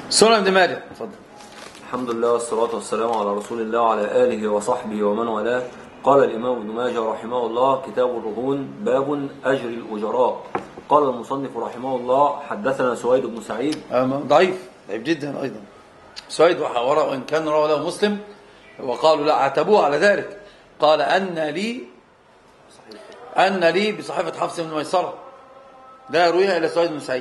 سنن ابن ماجه. اتفضل. الحمد لله والصلاة والسلام على رسول الله وعلى آله وصحبه ومن والاه. قال الإمام ابن ماجه رحمه الله: كتاب الرهون، باب أجر الأجراء. قال المصنف رحمه الله: حدثنا سويد بن سعيد. ضعيف جدا أيضا سويد، وإن كان رواه له مسلم وقالوا لا، عتبوه على ذلك. قال أن لي بصحيفة حفص بن ميسرة، لا يرويها إلى سويد بن سعيد.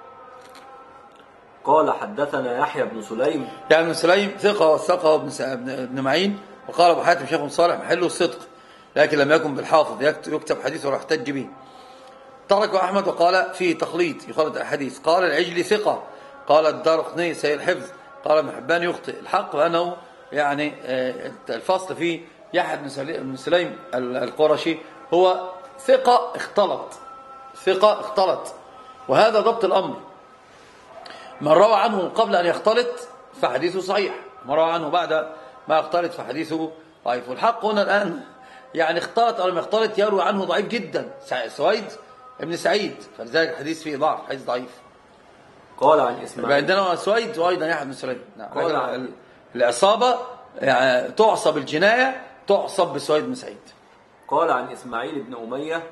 قال حدثنا يحيى بن سليم. يعني ابن سليم ثقة، وثقه ابن معين. وقال أبو حاتم شيخ صالح محله الصدق، لكن لم يكن بالحافظ يكتب حديثه ويحتج به. تركه أحمد وقال فيه تخليط، يخلط الحديث. قال العجلي ثقة. قال الدارقطني سيء الحفظ. قال ابن حبان يخطئ. الحق بأنه يعني الفصل في يحيى بن سليم القرشي هو ثقة اختلط، وهذا ضبط الأمر. من روى عنه قبل أن يختلط فحديثه صحيح، من روى عنه بعد ما يختلط فحديثه ضعيف. والحق هنا الآن يعني اختلط أو لم يختلط يروي عنه ضعيف جدا سويد ابن سعيد، فلذلك الحديث فيه ضعف، حديث ضعيف. قال عن إسماعيل. عندنا سويد وأيضا يحيى بن سليم. العصابة يعني تعصب الجناية، تعصب بسويد بن سعيد. قال عن إسماعيل بن أمية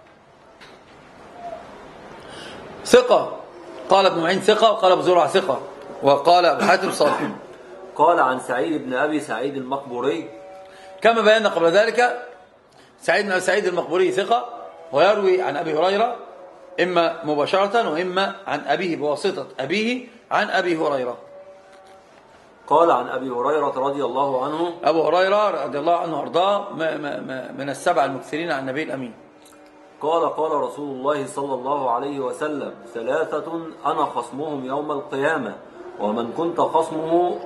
ثقة. قال ابن معين ثقة، وقال أبو زرعة ثقة، وقال أبو حاتم صالح. قال عن سعيد بن أبي سعيد المقبوري كما بينا قبل ذلك، سعيد بن أبي سعيد المقبوري ثقة، ويروي عن أبي هريرة إما مباشرة وإما عن أبيه بواسطة أبيه عن أبي هريرة. قال عن أبي هريرة رضي الله عنه. أبو هريرة رضي الله عنه وأرضاه من السبع المكثرين عن النبي الأمين. قال رسول الله صلى الله عليه وسلم: ثلاثة أنا خصمهم يوم القيامة، ومن كنت خصمه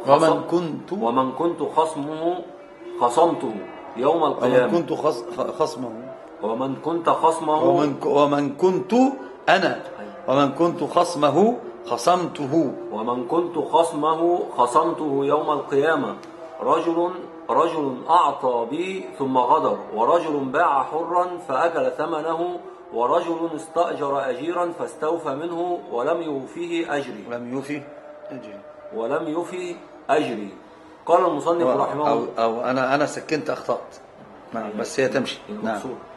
خصمته يوم القيامة. ومن كنت خصمه خصمته يوم القيامة. رجل أعطى بي ثم غدر، ورجل باع حرا فأكل ثمنه، ورجل استأجر أجيرا فاستوفى منه ولم يوفي أجري. قال المصنف رحمه الله أو أنا سكنت أخطأت. نعم، بس هي تمشي. نعم.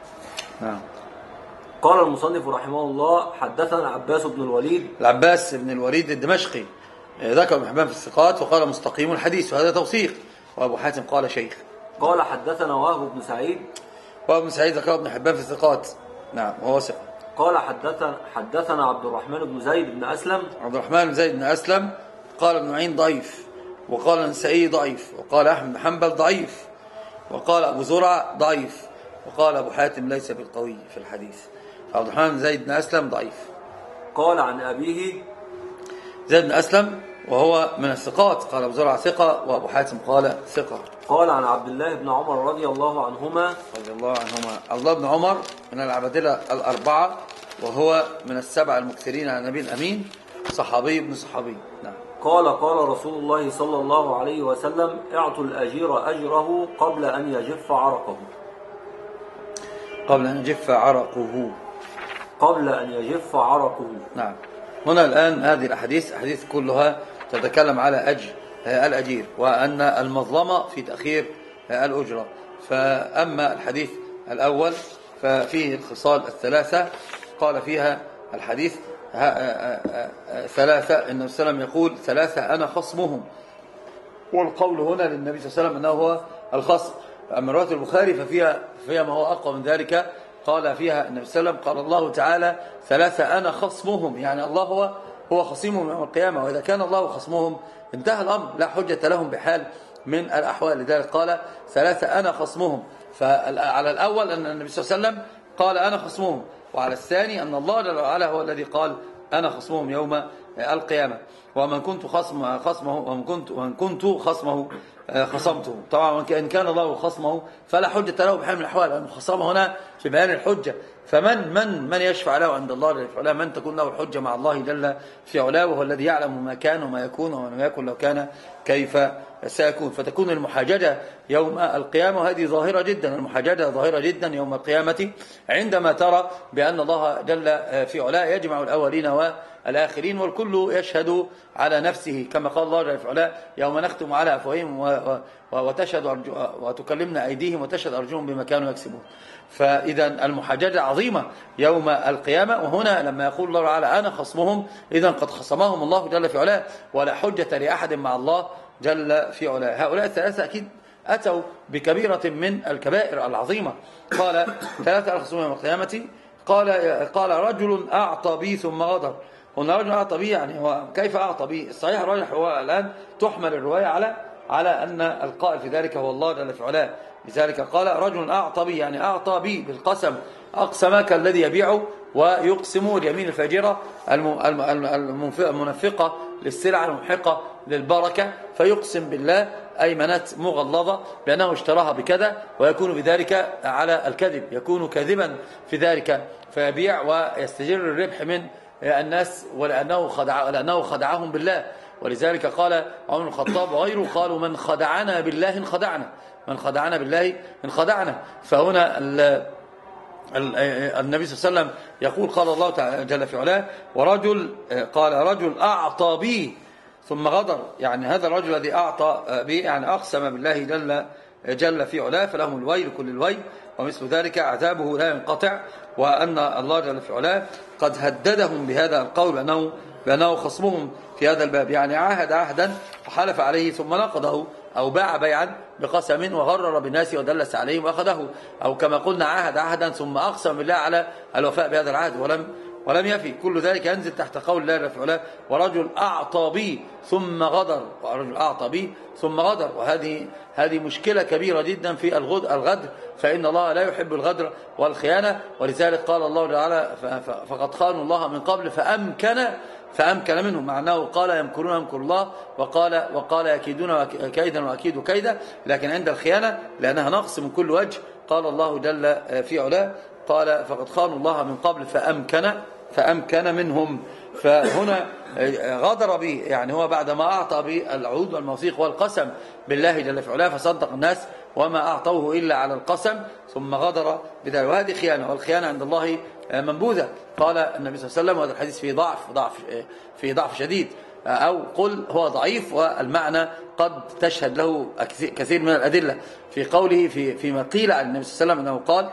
قال المصنف رحمه الله: حدثنا عباس بن الوليد الدمشقي، ذكر ابن حبان في الثقات وقال مستقيم الحديث، وهذا توثيق. وأبو حاتم قال شيخ. قال حدثنا وهب بن سعيد. ذكر ابن حبان في الثقات، نعم، وهو ثقة. قال حدثنا عبد الرحمن بن زيد بن أسلم. قال ابن معين ضعيف، وقال النسائي ضعيف، وقال أحمد بن حنبل ضعيف، وقال أبو زرع ضعيف، وقال أبو حاتم ليس بالقوي في الحديث. عبد الرحمن بن زيد بن أسلم ضعيف. قال عن أبيه زيد بن أسلم وهو من الثقات. قال أبو زرع ثقة، وأبو حاتم قال ثقة. قال عن عبد الله بن عمر رضي الله عنهما. عبد الله بن عمر من العبادلة الأربعة، وهو من السبع المكثرين عن النبي الأمين، صحابي ابن صحابي. نعم. قال رسول الله صلى الله عليه وسلم: اعطوا الأجير أجره قبل أن يجف عرقه. نعم. هنا الآن هذه الأحاديث كلها تتكلم على أجر الأجير، وأن المظلمة في تأخير الأجرة. فأما الحديث الأول ففيه الخصال الثلاثة، قال فيها الحديث ثلاثة، إن النبي صلى الله عليه وسلم يقول: ثلاثة أنا خصمهم. والقول هنا للنبي صلى الله عليه وسلم أنه هو الخصم. أما رواية البخاري ففيها ما هو أقوى من ذلك. قال فيها النبي صلى الله عليه وسلم: قال الله تعالى: ثلاثة أنا خصمهم، يعني الله هو خصيمهم يوم القيامة. وإذا كان الله خصمهم انتهى الأمر، لا حجة لهم بحال من الأحوال. لذلك قال: ثلاثة أنا خصمهم. فعلى الأول أن النبي صلى الله عليه وسلم قال: أنا خصمهم، وعلى الثاني أن الله جل وعلا هو الذي قال: أنا خصمهم يوم القيامة. ومن كنت خصمه خصمته. طبعا إن كان الله خصمه فلا حجة له بحال من الأحوال، لأن الخصامة هنا في بيان الحجة. فمن يشفع له عند الله جل وعلا؟ من تكون له الحجة مع الله جل في علاه، وهو الذي يعلم ما كان وما يكون وما لم يكن لو كان كيف سيكون. فتكون المحاججة يوم القيامة، وهذه ظاهرة جدا، المحاججة ظاهرة جدا يوم القيامة، عندما ترى بأن الله جل في علاه يجمع الأولين الآخرين، والكل يشهد على نفسه كما قال الله جل وعلا يوم نختم على أفواههم وتكلمنا أيديهم وتشهد أرجلهم بما كانوا يكسبون. فإذا المحاججة عظيمة يوم القيامة. وهنا لما يقول الله تعالى أنا خصمهم، إذا قد خصمهم الله جل في علاه، ولا حجة لأحد مع الله جل في علاه. هؤلاء الثلاثة أكيد أتوا بكبيرة من الكبائر العظيمة. قال ثلاثة الخصوم يوم القيامة. قال رجل أعطى بي ثم غدر. قلنا رجل أعطى بي، يعني هو كيف أعطى بي؟ الصحيح الراجح هو الآن تحمل الرواية على أن القائل في ذلك هو الله جل في علاه. لذلك قال رجل أعطى بي، يعني أعطى بي بالقسم، أقسم كالذي يبيع ويقسم اليمين الفاجرة المنفقة للسلع المحقة للبركة، فيقسم بالله أيمنات مغلظة بأنه اشتراها بكذا، ويكون بذلك على الكذب، يكون كاذبا في ذلك، فيبيع ويستجر الربح من الناس ولأنه خدعهم بالله. ولذلك قال عمر بن الخطاب وغيره قالوا من خدعنا بالله انخدعنا، من خدعنا بالله انخدعنا. فهنا النبي صلى الله عليه وسلم يقول قال الله تعالى جل في علاه قال رجل أعطى بي ثم غدر، يعني هذا الرجل الذي أعطى بي يعني أقسم بالله جل في علاه، فلهم الويل كل الويل، ومثل ذلك عذابه لا ينقطع. وأن الله جل في علاه قد هددهم بهذا القول بأنه خصمهم في هذا الباب، يعني عاهد عهدا وحلف عليه ثم نقضه، أو باع بيعا بقسم وغرر بالناس ودلس عليهم وأخذه، أو كما قلنا عاهد عهدا ثم أقسم بالله على الوفاء بهذا العهد ولم يفي. كل ذلك ينزل تحت قول الله جل في علاه ورجل أعطى بي ثم غدر، ورجل أعطى بي ثم غدر. وهذه مشكلة كبيرة جدا في الغدر، فإن الله لا يحب الغدر والخيانة. ولذلك قال الله تعالى فقد خانوا الله من قبل فأمكن منهم، معناه قال يمكرون يمكر الله، وقال يكيدون كيدا وأكيد كيدا. لكن عند الخيانة لأنها نقص من كل وجه قال الله جل في علاه قال فقد خانوا الله من قبل فأمكن منهم. فهنا غدر به، يعني هو بعدما أعطى بالعهود والمواثيق والقسم بالله جل في علاه فصدق الناس وما أعطوه إلا على القسم ثم غدر بذلك، وهذه خيانة، والخيانة عند الله منبوذة. قال النبي صلى الله عليه وسلم وهذا الحديث فيه ضعف شديد، أو قل هو ضعيف، والمعنى قد تشهد له كثير من الأدلة في قوله فيما قيل عن النبي صلى الله عليه وسلم أنه قال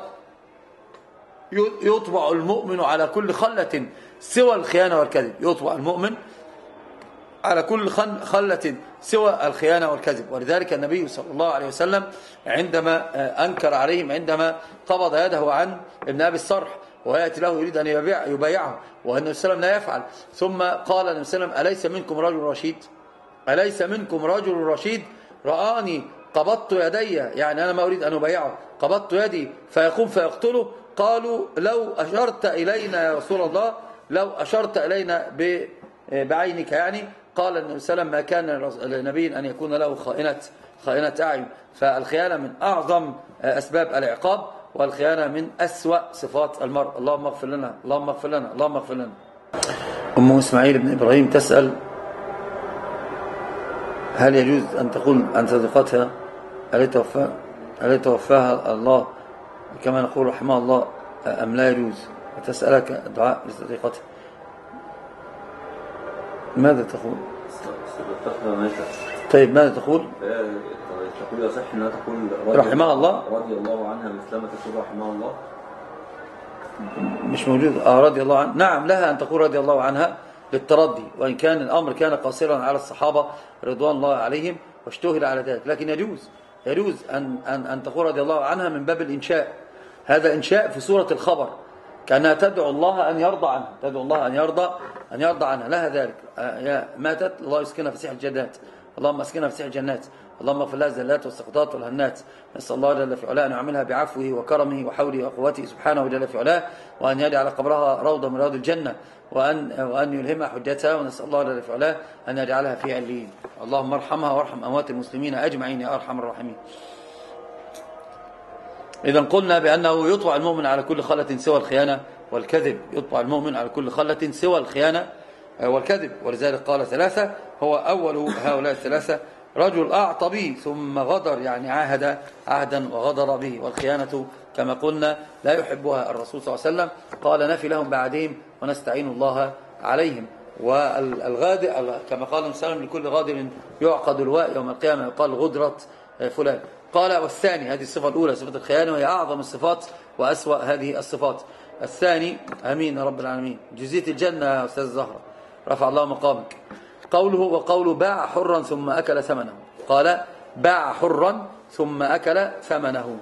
يطبع المؤمن على كل خلة سوى الخيانة والكذب، يطبع المؤمن على كل خلة سوى الخيانة والكذب. ولذلك النبي صلى الله عليه وسلم عندما أنكر عليهم عندما قبض يده عن ابن أبي الصرح ويأتي له يريد أن يبايعه، والنبي صلى الله عليه وسلم لا يفعل، ثم قال النبي صلى الله عليه وسلم أليس منكم رجل رشيد، أليس منكم رجل رشيد رآني قبضت يدي، يعني أنا ما أريد أن أبايعه، قبضت يدي فيقوم فيقتله. قالوا لو أشرت إلينا يا رسول الله، لو أشرت إلينا بعينك، يعني قال النبي صلى الله عليه وسلم ما كان لنبي أن يكون له خائنة أعين. فالخيانة من أعظم أسباب العقاب، والخيانة من أسوأ صفات المرء. اللهم اغفر لنا، اللهم اغفر لنا، اللهم اغفر لنا. أم إسماعيل بن إبراهيم تسأل هل يجوز أن تقول عن صديقتها هل توفاها الله كما نقول رحمه الله أم لا يجوز، وتسألك الدعاء لصديقتها، ماذا تقول؟ طيب ماذا تقول؟ تقول يصح أنها تقول رحمه الله رضي الله عنها مثلما تقول رحمه الله، مش موجود. رضي الله عنها، نعم لها أن تقول رضي الله عنها للتردي، وإن كان الأمر كان قاصرا على الصحابة رضوان الله عليهم واشتهر على ذلك، لكن يجوز أن تقول رضي الله عنها من باب الإنشاء. هذا إنشاء في سورة الخبر، كأنها تدعو الله أن يرضى عنها، تدعو الله أن يرضى عنها، لها ذلك. يا ماتت الله يسكنها في سيح الجنات، اللهم اسكنها في سيح الجنات، اللهم اغفر لها الزلات والسقطات والهنات. نسأل الله جل في علاه أن يعملها بعفوه وكرمه وحوله وقوته سبحانه جل في علاه، وأن يجعل قبرها روضة من رياض الجنة، وأن يلهمها حجتها، ونسأل الله جل في علاه أن يجعلها في عليين. اللهم ارحمها وارحم أموات المسلمين أجمعين يا أرحم الراحمين. إذا قلنا بأنه يطبع المؤمن على كل خلة سوى الخيانة والكذب، يطبع المؤمن على كل خلة سوى الخيانة والكذب. ولذلك قال ثلاثة، هو أول هؤلاء الثلاثة رجل أعطى به ثم غدر، يعني عاهد عهدا وغدر به. والخيانة كما قلنا لا يحبها الرسول صلى الله عليه وسلم، قال نفي لهم بعدهم ونستعين الله عليهم. والغادر كما قال النبي صلى الله عليه وسلم لكل غادر يعقد الواء يوم القيامة يقال غدرة فلان. قال والثاني، هذه الصفة الأولى صفة الخيانة وهي أعظم الصفات وأسوأ هذه الصفات. الثاني، أمين يا رب العالمين، جزية الجنة يا أستاذ زهرة رفع الله مقامك. قوله وقوله باع حرا ثم أكل ثمنه، قال باع حرا ثم أكل ثمنه.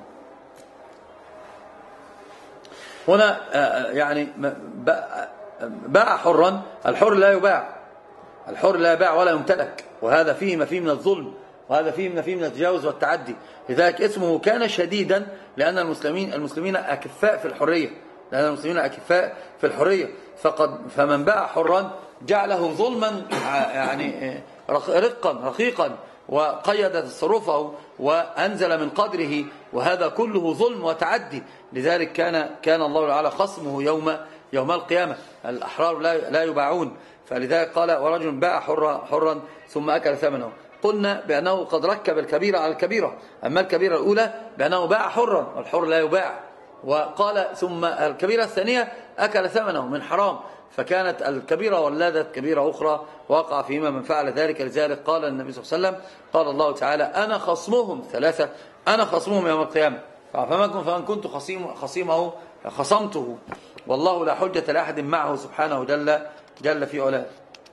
هنا يعني باع حرا، الحر لا يباع، الحر لا يباع ولا يمتلك، وهذا فيه ما فيه من الظلم، وهذا فيه ما فيه من التجاوز والتعدي. لذلك اسمه كان شديدا، لأن المسلمين أكفاء في الحرية، لأن المسلمين أكفاء في الحرية. فمن باع حرا جعله ظلما، يعني رقيقا، وقيد تصرفه وأنزل من قدره، وهذا كله ظلم وتعدي. لذلك كان الله تعالى خصمه يوم القيامة. الأحرار لا يباعون. فلذلك قال ورجل باع حرا ثم أكل ثمنه. قلنا بأنه قد ركب الكبيرة على الكبيرة. أما الكبيرة الأولى بأنه باع حرا والحر لا يباع، وقال ثم الكبيرة الثانية أكل ثمنه من حرام، فكانت الكبيرة ولدت كبيرة أخرى وقع فيما من فعل ذلك. لذلك قال النبي صلى الله عليه وسلم قال الله تعالى أنا خصمهم ثلاثة، أنا خصمهم يوم القيامة، فمن كنت خصيمه خصمته، والله لا حجة لأحد معه سبحانه جل في علاه.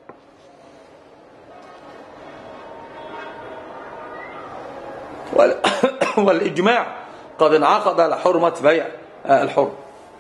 والإجماع قد انعقد على حرمة بيع الحر.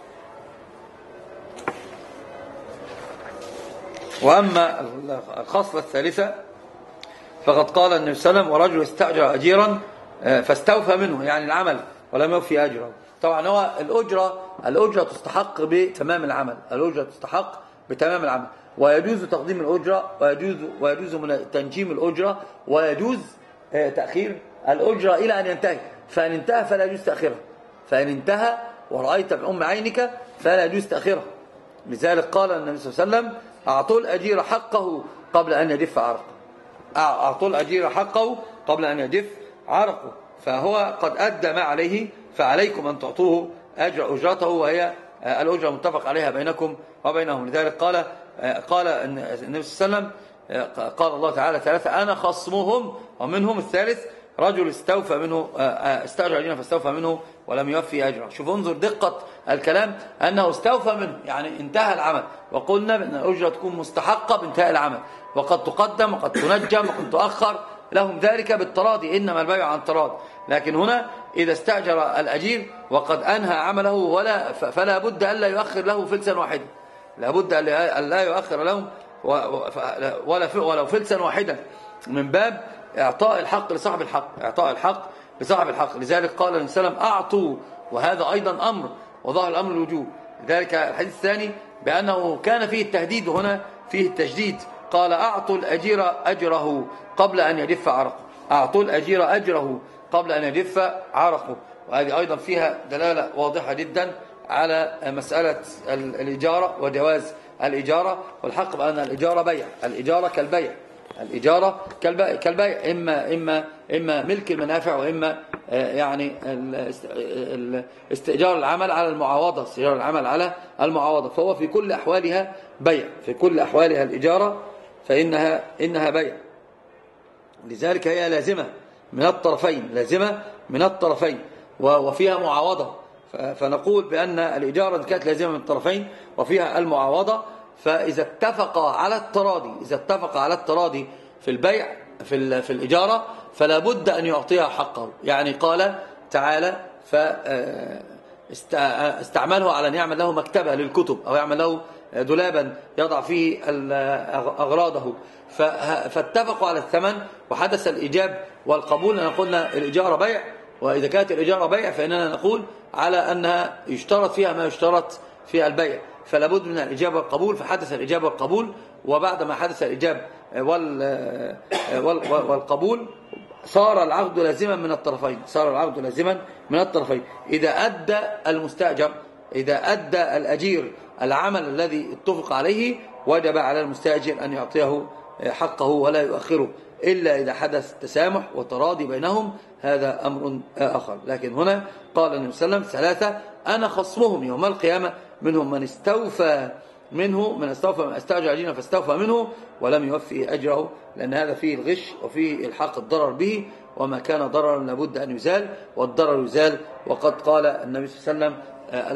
وأما الخصلة الثالثة فقد قال النبي صلى الله عليه وسلم ورجل استأجر أجيرا فاستوفى منه، يعني العمل ولم يوفي أجره. طبعا هو الأجرة تستحق بتمام العمل، الأجرة تستحق بتمام العمل، ويجوز تقديم الأجرة، ويجوز تنجيم الأجرة، ويجوز تأخير الأجرة إلى أن ينتهي. فإن انتهى فلا يجوز تأخيرها، فإن انتهى ورأيت بأم عينك فلا يجوز تأخيرها. لذلك قال النبي صلى الله عليه وسلم أعطوا الأجير حقه قبل أن يجف عرقه، أعطوا الأجير حقه قبل أن يجف عرقه، فهو قد أدى ما عليه، فعليكم أن تعطوه أجرته، وهي الأجرة متفق عليها بينكم وبينهم. لذلك قال النبي صلى الله عليه وسلم قال الله تعالى ثلاثة أنا خصمهم، ومنهم الثالث رجل استوفى منه استأجر أجيرا فاستوفى منه ولم يوفي أجره. شوف انظر دقة الكلام، أنه استوفى منه يعني انتهى العمل، وقلنا أن الأجرة تكون مستحقة بانتهاء العمل، وقد تقدم وقد تنجم وقد تؤخر لهم ذلك بالتراضي، إنما البيع عن تراض. لكن هنا إذا استأجر الأجير وقد أنهى عمله فلا بد ألا يؤخر له فلسا واحدا، لا بد أن لا يؤخر له ولو فلسا واحدا، من باب إعطاء الحق لصاحب الحق، إعطاء الحق لصاحب الحق. لذلك قال النبي صلى الله عليه وسلم أعطوا، وهذا أيضا أمر، وظاهر الأمر الوجوب. لذلك الحديث الثاني بأنه كان فيه التهديد، وهنا فيه التشديد، قال أعطوا الأجير أجره قبل أن يجف عرقه، أعطوا الأجير أجره قبل أن يجف عرقه. وهذه أيضا فيها دلالة واضحة جدا على مسألة الإجارة وجواز الإجارة، والحق بأن الإجارة بيع، الإجارة كالبيع، الإجارة كالبيع، إما ملك المنافع، وإما يعني استئجار العمل على المعاوضة، استئجار العمل على المعاوضة. فهو في كل أحوالها بيع، في كل أحوالها الإجارة فإنها بيع. لذلك هي لازمة من الطرفين، لازمة من الطرفين، وفيها معاوضة. فنقول بأن الإجارة كانت لازمة من الطرفين وفيها المعاوضة. فإذا اتفق على التراضي في البيع في الإجارة فلا بد أن يعطيها حقه. يعني قال تعالى فاستعمله على أن يعمل له مكتبة للكتب، أو يعمل له دولابا يضع فيه أغراضه، فاتفقوا على الثمن وحدث الإيجاب والقبول. أنا قلنا الإجارة بيع، وإذا كانت الإجارة بيع فإننا نقول على أنها يشترط فيها ما يشترط فيها البيع، فلا بد من الإجابة والقبول. فحدث الإجابة والقبول، وبعد ما حدث الإجابة والقبول صار العقد لازما من الطرفين، صار العقد لازما من الطرفين. إذا أدى المستأجر، إذا أدى الأجير العمل الذي اتفق عليه، وجب على المستأجر أن يعطيه حقه ولا يؤخره، إلا إذا حدث تسامح وتراضي بينهم، هذا أمر آخر. لكن هنا قال النبي صلى الله عليه وسلم ثلاثة أنا خصمهم يوم القيامة، منهم من استوفى منه من استأجر أجيرا فاستوفى منه ولم يوفي أجره، لأن هذا فيه الغش وفيه الحاق الضرر به، وما كان ضررا لابد أن يزال، والضرر يزال. وقد قال النبي صلى الله عليه وسلم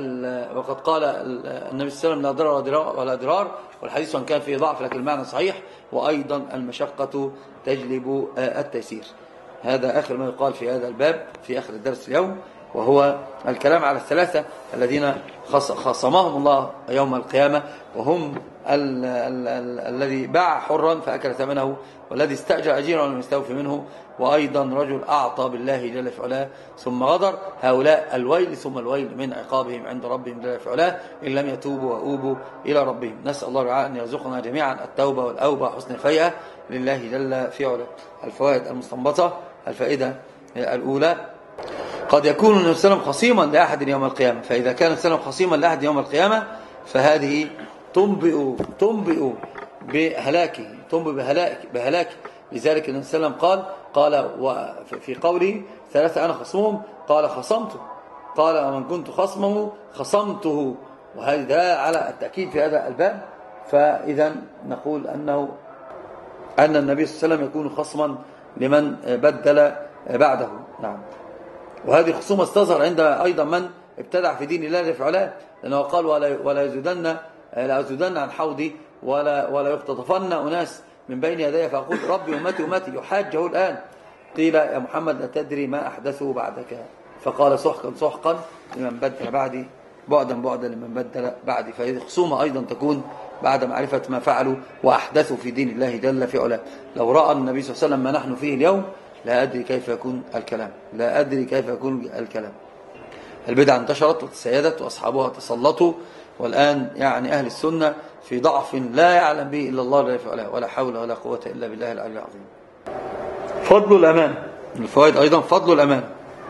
لا ضرر ولا ضرار، والحديث وان كان فيه ضعف لكن المعنى صحيح. وأيضا المشقة تجلب التيسير. هذا آخر ما يقال في هذا الباب في آخر الدرس اليوم، وهو الكلام على الثلاثة الذين خصمهم الله يوم القيامة، وهم الذي باع حرا فأكل ثمنه، والذي استأجر أجيرا ولم يستوفي منه، وأيضا رجل أعطى بالله جل في علاه ثم غدر. هؤلاء الويل ثم الويل من عقابهم عند ربهم جل في علاه إن لم يتوبوا وأوبوا إلى ربهم. نسأل الله تعالى أن يرزقنا جميعا التوبة والأوبة وحسن الفيئة لله جل في علاه. الفوائد المستنبطة: الفائدة الأولى: قد يكون النبي صلى الله عليه وسلم خصيما لأحد يوم القيامة، فإذا كان النبي صلى الله عليه وسلم خصيما لأحد يوم القيامة فهذه تنبئ بهلاكه، بهلاكه. لذلك النبي صلى الله عليه وسلم قال في قوله ثلاثة أنا خصمهم، قال خصمته، قال ومن كنت خصمه خصمته، وهذا دلالة على التأكيد في هذا الباب. فإذا نقول أن النبي صلى الله عليه وسلم يكون خصما لمن بدل بعده. نعم. وهذه خصومة استظهر عند أيضا من ابتدع في دين الله جل وعلا، لأنه قال ولا يزودن عن حوضي ولا يختطفن أناس من بين يدي فأقول ربي أمتي أمتي. يحاجه الآن، قيل يا محمد أتدري ما أحدثه بعدك؟ فقال سحقا سحقا لمن بدل بعدي، بعدا بعدا لمن بدل بعدي. فهذه خصومة أيضا تكون بعد معرفة ما فعلوا وأحدثوا في دين الله جل في علاه. لو رأى النبي صلى الله عليه وسلم ما نحن فيه اليوم لا أدري كيف يكون الكلام. البدعة انتشرت وتسيدت وأصحابها تسلطوا، والآن يعني أهل السنة في ضعف لا يعلم به إلا الله جل في علاه، ولا حول ولا قوة إلا بالله العلي العظيم. فضل الأمان. الفوائد أيضا: فضل الأمان،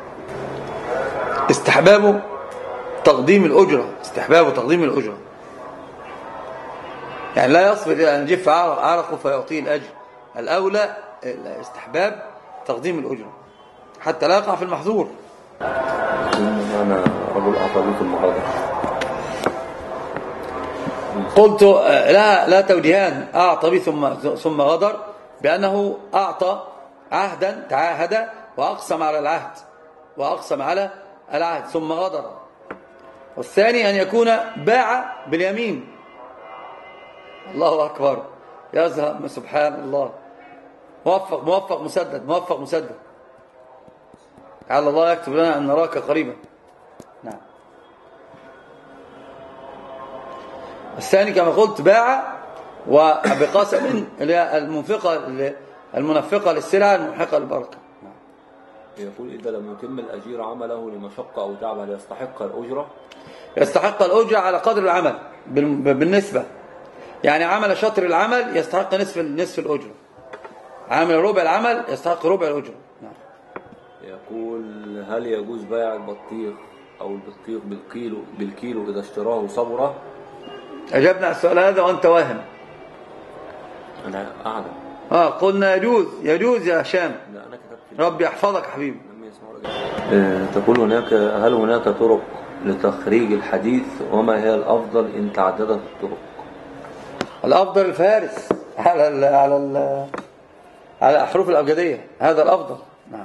استحباب تقديم الأجرة، يعني لا يصبر إلى أن يجف عرقه فيعطيه الأجر، الأولى استحباب تقديم الأجرة حتى لا يقع في المحظور. أنا رجل أعطى في المحاضرة، قلت لا توجيهان: أعطى به ثم غدر، بأنه أعطى عهدا تعاهد وأقسم على العهد ثم غدر. والثاني أن يكون باع باليمين. الله أكبر، يذهب سبحان الله. موفق مسدد. لعل الله يكتب لنا أن نراك قريبا. نعم. الثاني كما قلت باع وبقسم المنفقة للسلع المحقة للبركة. يقول إذا لم يتم الأجير عمله لمشقة أو تعب هل يستحق الأجرة؟ يستحق الأجرة على قدر العمل بالنسبة، يعني عمل شطر العمل يستحق نصف الأجرة، عامل ربع العمل يستحق ربع الأجرة. نعم. يقول هل يجوز بيع البطيخ أو البطيخ بالكيلو إذا اشتراه صبرة؟ أجبنا على السؤال هذا وأنت واهم. أنا أعلم. قلنا يجوز يا هشام. لا أنا كتبت. ربي يحفظك حبيبي. تقول هل هناك طرق لتخريج الحديث، وما هي الأفضل إن تعددت الطرق؟ الأفضل الفارس على الحروف الأبجدية، هذا الأفضل. نعم.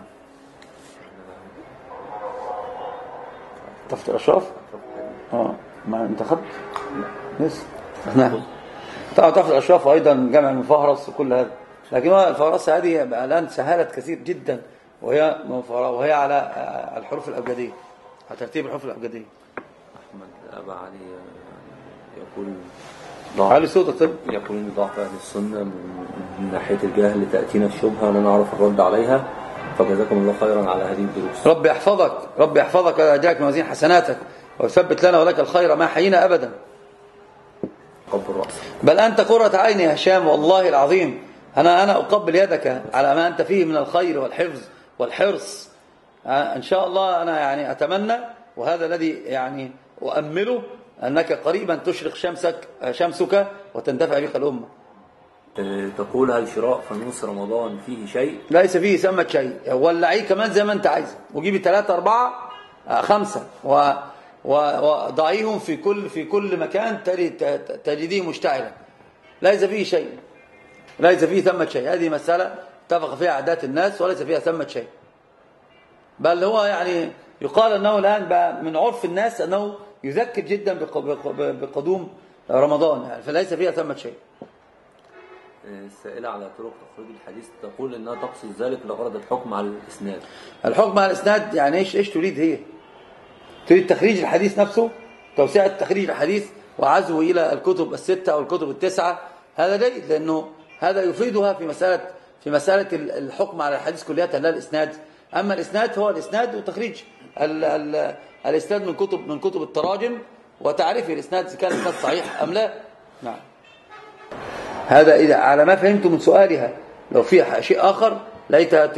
تفت الأشراف؟ ما انت خدت؟ لسه. نعم. طبعا تفت الأشراف وأيضا جمع المفهرس وكل هذا، لكن الفهرسة هذه الآن سهلت كثير جدا، وهي على الحروف الأبجدية، على ترتيب الحروف الأبجدية. أحمد أبا علي يقول علي صوت الطب يقول ضعف أهل السنة من ناحية الجهل تأتينا الشبهة ولا نعرف الرد عليها، فجزاكم الله خيرا على هذه الدروس. ربي يحفظك ويجعلك موازين حسناتك، ويثبت لنا ولك الخير ما حيينا أبدا. قبل رأسك. بل أنت قرة عيني يا هشام، والله العظيم أنا أقبل يدك على ما أنت فيه من الخير والحفظ والحرص. إن شاء الله أنا يعني أتمنى، وهذا الذي يعني أؤمله، أنك قريبا تشرق شمسك وتندفع بك الأمة. تقول هل شراء فانوس رمضان فيه شيء؟ ليس فيه ثمة شيء، ولعيه كمان زي ما أنت عايز، وجيبي 3 4 5 وضعيهم في كل مكان تجديه مشتعلا، ليس فيه شيء، ليس فيه ثمة شيء. هذه مسألة اتفق فيها عادات الناس وليس فيها ثمة شيء، بل هو يعني يقال أنه الآن بقى من عرف الناس أنه يذكر جدا بقدوم رمضان، يعني فليس فيها ثمة شيء. السائلة على طرق تخريج الحديث تقول أنها تقصد ذلك لغرض الحكم على الإسناد. الحكم على الإسناد يعني إيش تريد؟ هي تريد تخريج الحديث نفسه، توسعة تخريج الحديث وعزوه إلى الكتب الستة أو الكتب التسعة، هذا جيد، لأنه هذا يفيدها في مسألة الحكم على الحديث كلية لا الإسناد. أما الإسناد هو الإسناد وتخريج الإسناد من كتب التراجم وتعريف الإسناد إذا كان الإسناد صحيح أم لا. نعم، هذا إذا على ما فهمت من سؤالها. لو في شيء آخر ليتها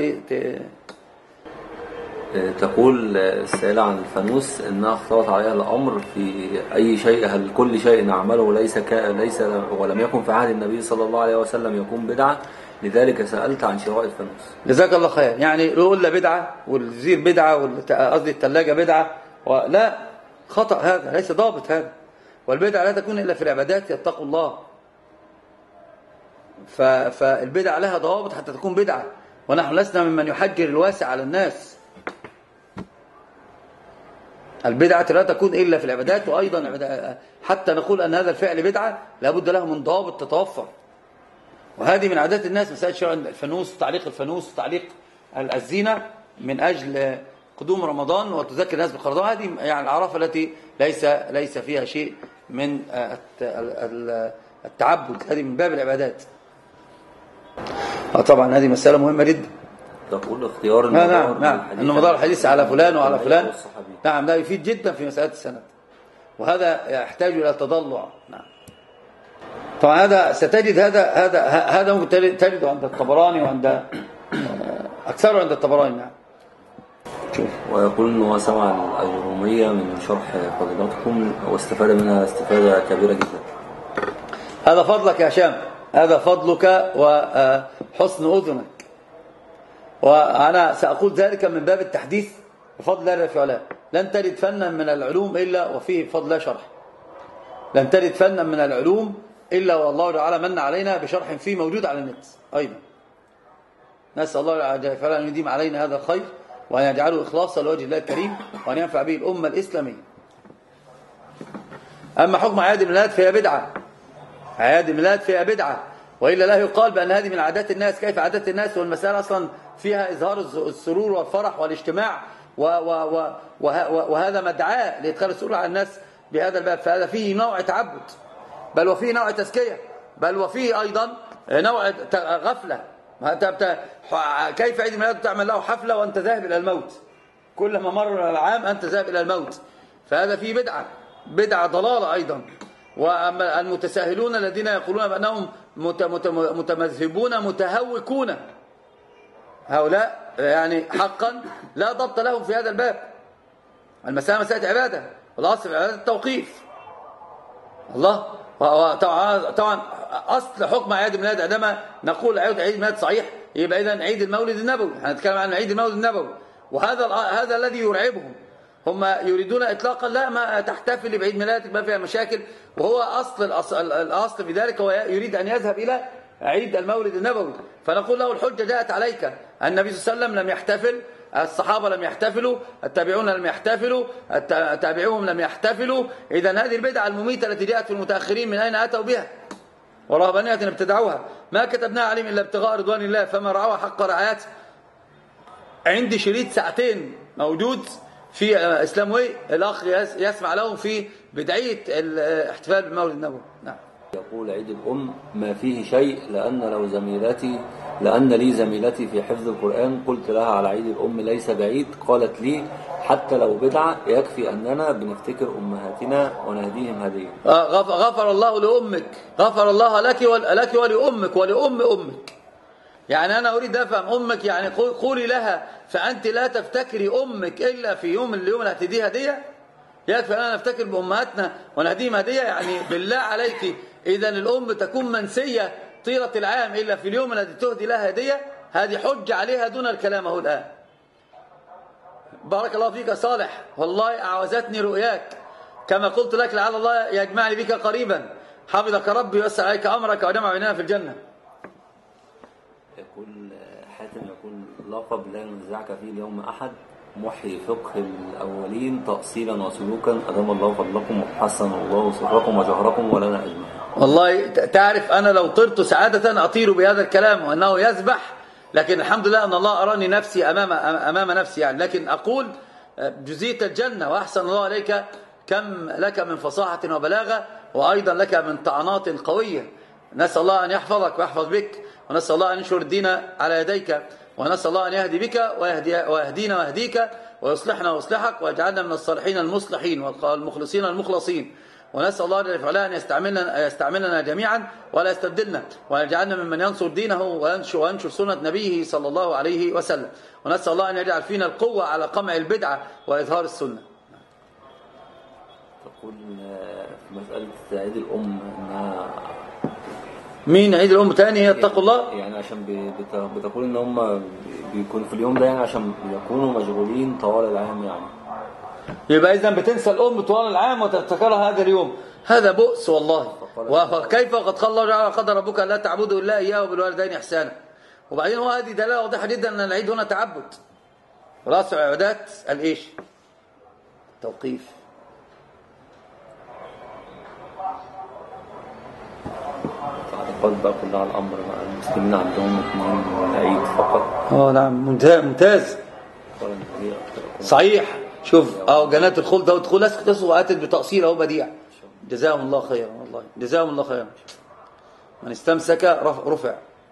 تقول السائلة عن الفانوس أنها اختلط عليها الأمر في أي شيء، هل كل شيء نعمله ليس ولم يكن في عهد النبي صلى الله عليه وسلم يكون بدعة، لذلك سألت عن شراء الفانوس. جزاك الله خير. يعني يقول بدعة والزير بدعة قصدي الثلاجة بدعة، لا، خطأ، هذا ليس ضابط هذا. والبدعة لا تكون إلا في العبادات، يتقوا الله. فالبدعة لها ضوابط حتى تكون بدعة، ونحن لسنا ممن يحجر الواسع على الناس. البدعة لا تكون إلا في العبادات، وأيضا حتى نقول أن هذا الفعل بدعة لابد له من ضوابط تتوفر. وهذه من عادات الناس، مسألة شراء الفانوس وتعليق الفانوس وتعليق الزينة من أجل قدوم رمضان وتذكر الناس بقرضان. هذه يعني العرافة التي ليس فيها شيء من التعبد، هذه من باب العبادات. طبعا هذه مسألة مهمة جدا. تقول اختيار المدار، نعم، أن مدار الحديث على فلان وعلى فلان، نعم، ده يفيد جدا في مسألة السند، وهذا يحتاج إلى تضلع. نعم، طبعا هذا ستجد هذا ممكن تجده عند الطبراني وعند أكثره عند الطبراني. نعم. ويقول أنه سمع الأجرومية من شرح فضيلتكم واستفاد منها استفادة كبيرة جدا. هذا فضلك يا هشام، هذا فضلك وحسن أذنك، وأنا سأقول ذلك من باب التحديث بفضل الله في علاه. لن تجد فنا من العلوم إلا وفيه بفضل الله شرح، لن تجد فنا من العلوم إلا والله تعالى من علينا بشرح فيه موجود على النت أيضا. نسأل الله تعالى أن يديم علينا هذا الخير، وأن يجعله إخلاصا لوجه الله الكريم، وأن ينفع به الأمة الإسلامية. أما حكم أعياد الميلاد فهي بدعة، أعياد الميلاد فيها بدعة، وإلا لا يقال بأن هذه من عادات الناس. كيف عادات الناس والمسألة أصلا فيها إظهار السرور والفرح والاجتماع، وهذا مدعاة لإدخال السرور على الناس بهذا الباب. فهذا فيه نوع تعبد، بل وفيه نوع تزكية، بل وفيه أيضا نوع غفلة. كيف عيد الميلاد تعمل له حفلة وأنت ذاهب إلى الموت؟ كلما مر العام أنت ذاهب إلى الموت، فهذا فيه بدعة ضلالة أيضا. وأما المتساهلون الذين يقولون بأنهم متمذهبون متهوكون، هؤلاء يعني حقا لا ضبط لهم في هذا الباب. المسألة مسألة عبادة، والأصل في العبادة التوقيف. الله طبعا أصل حكم عيد الميلاد عندما نقول عيد الميلاد صحيح، يبقى إذن عيد المولد النبوي، هنتكلم عن عيد المولد النبوي، وهذا الذي يرعبهم. هم يريدون إطلاقا لا ما تحتفل بعيد ميلادك ما فيها مشاكل، وهو الأصل في ذلك هو يريد أن يذهب إلى عيد المولد النبوي. فنقول له الحجة جاءت عليك، النبي صلى الله عليه وسلم لم يحتفل، الصحابة لم يحتفلوا، التابعون لم يحتفلوا، تابعوهم لم يحتفلوا. إذن هذه البدعة المميتة التي جاءت في المتأخرين من أين أتوا بها؟ ورهبانية ابتدعوها، ما كتبناها عليهم إلا ابتغاء رضوان الله فما رعوها حق رعايته. عندي شريط ساعتين موجود في اسلام وي، الاخ يسمع لهم في بدايه الاحتفال بالمولد النبوي. نعم. يقول عيد الام ما فيه شيء، لان لي زميلتي في حفظ القران قلت لها على عيد الام ليس بعيد، قالت لي حتى لو بدعه يكفي اننا بنفتكر امهاتنا ونهديهم هديه. غفر الله لامك، غفر الله لك ولامك ولام امك. يعني أنا أريد أفهم أمك، يعني قولي لها فأنت لا تفتكري أمك إلا في يوم اليوم اللي هتديه هدية؟ يكفي أننا نفتكر بأمهاتنا ونهديهم هدية؟ يعني بالله عليك إذن الأم تكون منسية طيلة العام إلا في اليوم الذي تهدي لها هدية؟ هذه حجة عليها دون الكلام أهو الآن. بارك الله فيك يا صالح، والله أعوزتني رؤياك كما قلت لك، لعل الله يجمعني بك قريبا. حفظك ربي ويسر عليك أمرك وجمع بيننا في الجنة. يقول حاتم، يقول لقب لا ينزعك فيه اليوم أحد، محيي فقه الأولين تأصيلا وسلوكا، أدام الله فضلكم وحسن الله سركم وجهركم ولنا أجمعين. والله تعرف أنا لو طرت سعادة أطير بهذا الكلام وأنه يسبح، لكن الحمد لله أن الله أراني نفسي أمام نفسي يعني. لكن أقول جزيت الجنة وأحسن الله عليك، كم لك من فصاحة وبلاغة، وأيضا لك من طعنات قوية. نسأل الله أن يحفظك ويحفظ بك، ونسأل الله أن ينشر الدين على يديك، ونسأل الله أن يهدي بك ويهدينا ويهديك، ويصلحنا ويصلحك، ويجعلنا من الصالحين المصلحين والمخلصين المخلصين. ونسأل الله جل وعلا أن يستعملنا جميعا ولا يستبدلنا، ويجعلنا ممن ينصر دينه وينشر سنة نبيه صلى الله عليه وسلم. ونسأل الله أن يجعل فينا القوة على قمع البدعة وإظهار السنة. تقول في مسألة عيد الأم أنها مين عيد الأم تاني؟ هي اتقوا الله يعني، عشان بتقول إن هم بيكونوا في اليوم ده يعني عشان يكونوا مشغولين طوال العام يعني. يبقى إذن بتنسى الأم طوال العام وتفتكرها هذا اليوم، هذا بؤس والله. وكيف قد قال الله تعالى قدر ربك ألا تعبدوا إلا إياه وبالوالدين إحسانا. وبعدين هو هذه دلالة واضحة جدا أن العيد هنا تعبد، ورأس العبادات الإيش؟ توقيف. تعرفات بقى كلها على الأمر مع المسلمين عندهم 2 عيد فقط. نعم ممتاز صحيح. شوف جنات الخلد ودخول اسكت واتت بتقصير اهو بديع. جزاهم الله خيرا، والله جزاهم الله خيرا. من استمسك رفع.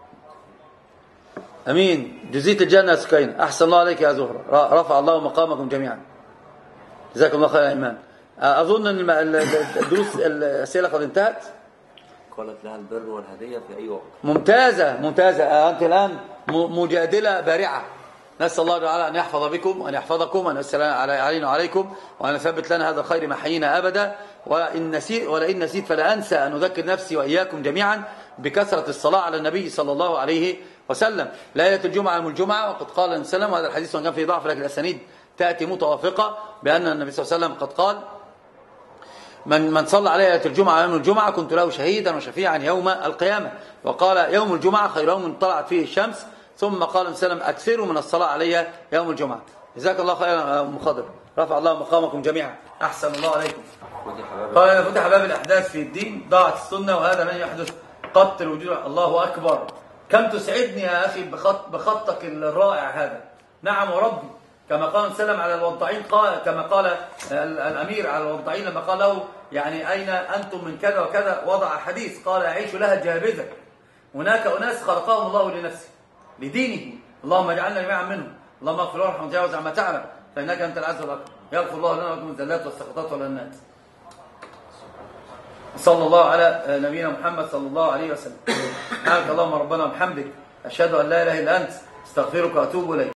امين. جزيت الجنه يا سكينه، احسن الله عليك يا زهره، رفع الله مقامكم جميعا. جزاكم الله خيرا يا ايمان. اظن ان الدروس الاسئله قد انتهت. قالت لها البر والهديه في اي وقت. ممتازه. انت الان مجادله بارعه. نسأل الله تعالى أن يحفظ بكم وأن يحفظكم وأن يسلم علينا وعليكم وأن يثبت لنا هذا الخير ما حيينا أبدا. ولئن نسيت فلا أنسى أن أذكر نفسي وإياكم جميعا بكثرة الصلاة على النبي صلى الله عليه وسلم. ليلة الجمعة يوم الجمعة، وقد قال النبي صلى الله عليه وسلم، وهذا الحديث وإن كان فيه ضعف لكن الأسانيد تأتي متوافقة، بأن النبي صلى الله عليه وسلم قد قال: من صلى عليه ليلة الجمعة يوم الجمعة كنت له شهيدا وشفيعا يوم القيامة. وقال: يوم الجمعة خير يوم طلعت فيه الشمس. ثم قال النبي صلى الله عليه وسلم: أكثروا من الصلاة علي يوم الجمعة. جزاك الله خيرا أم خضر، رفع الله مقامكم جميعا، أحسن الله عليكم. قال: إذا فتح باب الأحداث في الدين ضاعت السنة، وهذا لن يحدث قط الوجود. الله أكبر. كم تسعدني يا أخي بخطك الرائع هذا. نعم وربي. كما قال السلام على الوضعين، كما قال الأمير على الوضعين لما قال له يعني أين أنتم من كذا وكذا، وضع حديث قال: يعيش لها الجهابذة. هناك أناس خلقهم الله لنفسه لدينه، اللهم اجعلنا جميعا منهم. اللهم اغفر وارحم وتجاوز عما تعلم فإنك أنت العز والأكرم. يغفر الله لنا ولكم الزلات والسقطات والأنات. صلى الله على نبينا محمد صلى الله عليه وسلم. سبحانك اللهم ربنا وبحمدك، أشهد أن لا إله إلا أنت، استغفرك وأتوب إليك.